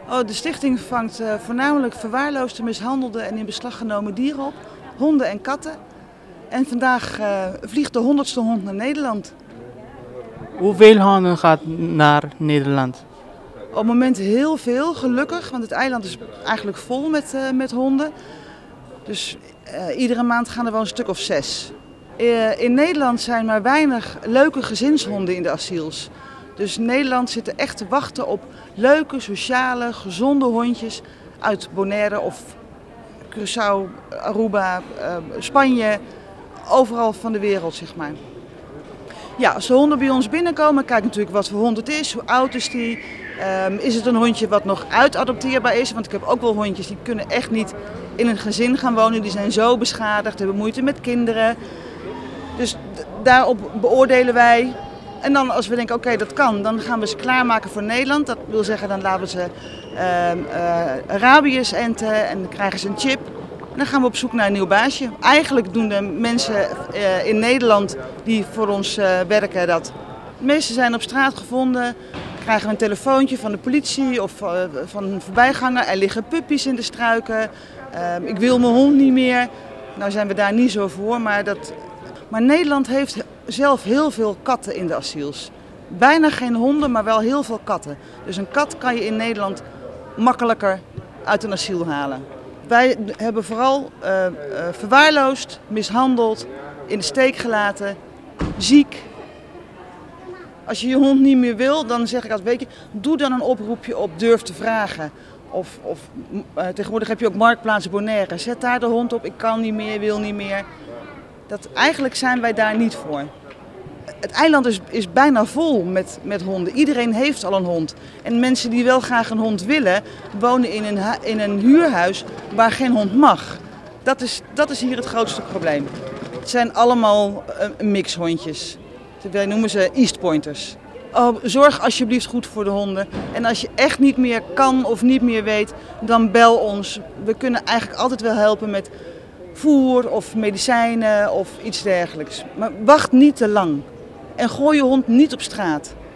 Oh, de stichting vangt voornamelijk verwaarloosde, mishandelde en in beslag genomen dieren op. Honden en katten. En vandaag vliegt de 100ste hond naar Nederland. Hoeveel honden gaat naar Nederland? Op het moment heel veel, gelukkig, want het eiland is eigenlijk vol met honden. Dus iedere maand gaan er wel een stuk of 6. In Nederland zijn maar weinig leuke gezinshonden in de asiels. Dus Nederland zit er echt te wachten op leuke, sociale, gezonde hondjes uit Bonaire of Curaçao, Aruba, Spanje, overal van de wereld, zeg maar. Ja, als de honden bij ons binnenkomen, kijk natuurlijk wat voor hond het is, hoe oud is die. Is het een hondje wat nog uitadopteerbaar is? Want ik heb ook wel hondjes die kunnen echt niet in een gezin gaan wonen. Die zijn zo beschadigd, hebben moeite met kinderen. Dus daarop beoordelen wij. En dan als we denken, oké, dat kan, dan gaan we ze klaarmaken voor Nederland. Dat wil zeggen, dan laten we ze rabiës enten en dan krijgen ze een chip. En dan gaan we op zoek naar een nieuw baasje. Eigenlijk doen de mensen in Nederland die voor ons werken dat. De meeste zijn op straat gevonden. Krijgen we een telefoontje van de politie of van een voorbijganger. Er liggen puppies in de struiken. Ik wil mijn hond niet meer. Nou zijn we daar niet zo voor, maar Nederland heeft zelf heel veel katten in de asiels. Bijna geen honden, maar wel heel veel katten. Dus een kat kan je in Nederland makkelijker uit een asiel halen. Wij hebben vooral verwaarloosd, mishandeld, in de steek gelaten, ziek. Als je je hond niet meer wil, dan zeg ik altijd, weet je, doe dan een oproepje op durf te vragen. Of tegenwoordig heb je ook Marktplaats Bonaire. Zet daar de hond op, ik kan niet meer, wil niet meer. Eigenlijk zijn wij daar niet voor. Het eiland is bijna vol met honden. Iedereen heeft al een hond. En mensen die wel graag een hond willen, wonen in een huurhuis waar geen hond mag. Dat is hier het grootste probleem. Het zijn allemaal mixhondjes. Wij noemen ze East Pointers. Oh, zorg alsjeblieft goed voor de honden. En als je echt niet meer kan of niet meer weet, dan bel ons. We kunnen eigenlijk altijd wel helpen met voer of medicijnen of iets dergelijks. Maar wacht niet te lang. En gooi je hond niet op straat.